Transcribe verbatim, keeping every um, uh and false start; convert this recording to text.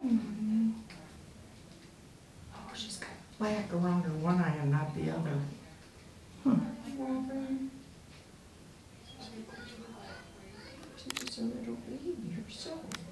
Mm. Oh, she's got black around her one eye and not the other. Hmm. She was a little baby herself.